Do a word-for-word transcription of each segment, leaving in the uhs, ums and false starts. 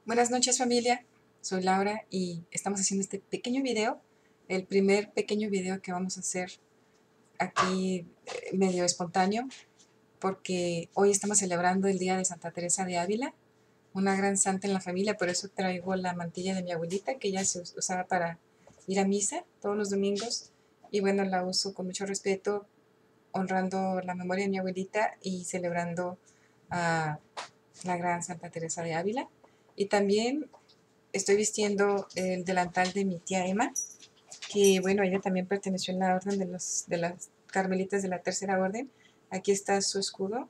Buenas noches familia, soy Laura y estamos haciendo este pequeño video, el primer pequeño video que vamos a hacer aquí eh, medio espontáneo, porque hoy estamos celebrando el día de Santa Teresa de Ávila, una gran santa en la familia. Por eso traigo la mantilla de mi abuelita, que ella se usaba para ir a misa todos los domingos, y bueno, la uso con mucho respeto, honrando la memoria de mi abuelita y celebrando a la gran Santa Teresa de Ávila. Y también estoy vistiendo el delantal de mi tía Emma, que bueno, ella también perteneció a la orden de, los, de las Carmelitas de la Tercera Orden. Aquí está su escudo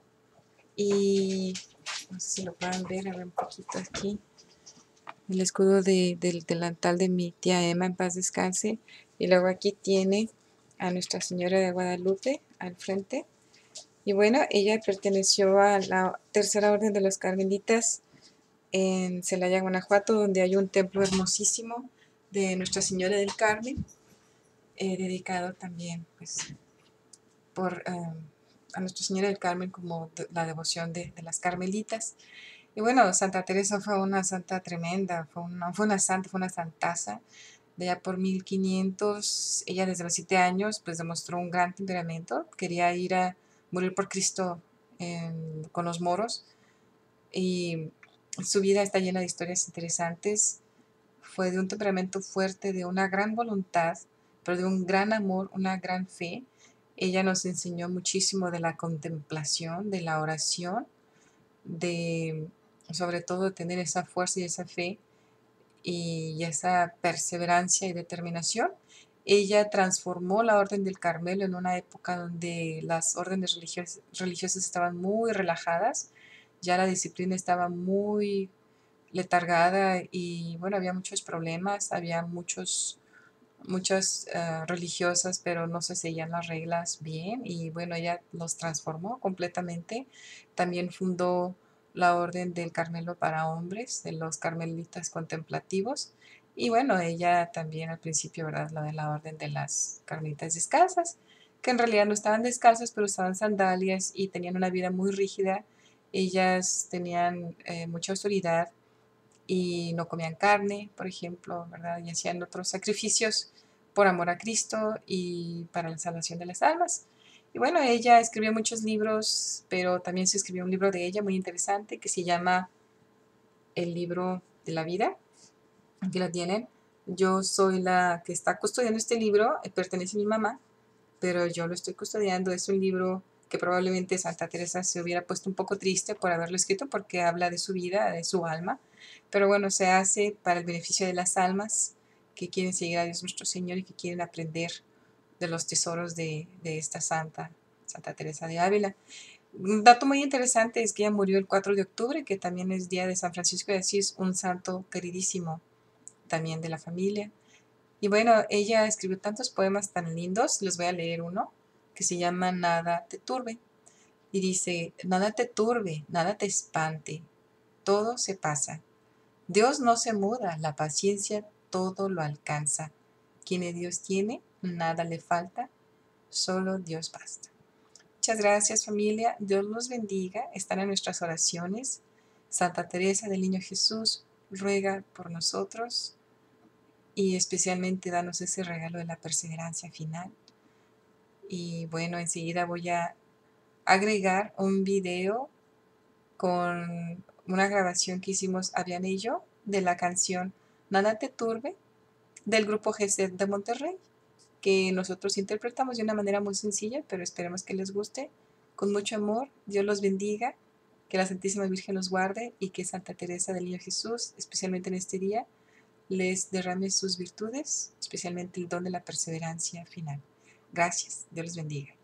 y no sé si lo puedan ver, a ver un poquito aquí. El escudo de, del delantal de mi tía Emma, en paz descanse. Y luego aquí tiene a Nuestra Señora de Guadalupe al frente. Y bueno, ella perteneció a la Tercera Orden de los Carmelitas en Celaya, Guanajuato, donde hay un templo hermosísimo de Nuestra Señora del Carmen, eh, dedicado también pues, por, eh, a Nuestra Señora del Carmen como de, la devoción de, de, las carmelitas. Y bueno, Santa Teresa fue una santa tremenda, fue una, fue una santa, fue una santaza. De allá por mil quinientos, ella desde los siete años pues demostró un gran temperamento, quería ir a morir por Cristo en, con los moros, y su vida está llena de historias interesantes. Fue de un temperamento fuerte, de una gran voluntad, pero de un gran amor, una gran fe. Ella nos enseñó muchísimo de la contemplación, de la oración, de sobre todo tener esa fuerza y esa fe y esa perseverancia y determinación. Ella transformó la Orden del Carmelo en una época donde las órdenes religios religiosas estaban muy relajadas, ya la disciplina estaba muy letargada y bueno, había muchos problemas, había muchos, muchas uh, religiosas, pero no se seguían las reglas bien y bueno, ella los transformó completamente. También fundó la Orden del Carmelo para hombres, de los carmelitas contemplativos. Y bueno, ella también al principio, ¿verdad? La de la Orden de las Carmelitas Descalzas, que en realidad no estaban descalzas, pero usaban sandalias y tenían una vida muy rígida. Ellas tenían eh, mucha autoridad y no comían carne, por ejemplo, ¿verdad? Y hacían otros sacrificios por amor a Cristo y para la salvación de las almas. Y bueno, ella escribió muchos libros, pero también se escribió un libro de ella muy interesante que se llama El libro de la vida. Aquí lo tienen. Yo soy la que está custodiando este libro, pertenece a mi mamá, pero yo lo estoy custodiando. Es un libro que probablemente Santa Teresa se hubiera puesto un poco triste por haberlo escrito, porque habla de su vida, de su alma, pero bueno, se hace para el beneficio de las almas que quieren seguir a Dios nuestro Señor y que quieren aprender de los tesoros de, de esta santa, Santa Teresa de Ávila. Un dato muy interesante es que ella murió el cuatro de octubre, que también es día de San Francisco de Asís, un santo queridísimo también de la familia. Y bueno, ella escribió tantos poemas tan lindos, les voy a leer uno, que se llama Nada te turbe. Y dice, nada te turbe, nada te espante, todo se pasa. Dios no se muda, la paciencia todo lo alcanza. Quien Dios tiene, nada le falta, solo Dios basta. Muchas gracias familia, Dios los bendiga, están en nuestras oraciones. Santa Teresa del Niño Jesús ruega por nosotros y especialmente danos ese regalo de la perseverancia final. Y bueno, enseguida voy a agregar un video con una grabación que hicimos Aviana y yo de la canción Nada te turbe del grupo G C de Monterrey, que nosotros interpretamos de una manera muy sencilla, pero esperemos que les guste. Con mucho amor, Dios los bendiga, que la Santísima Virgen los guarde y que Santa Teresa del Niño Jesús, especialmente en este día, les derrame sus virtudes, especialmente el don de la perseverancia final. Gracias, Dios les bendiga.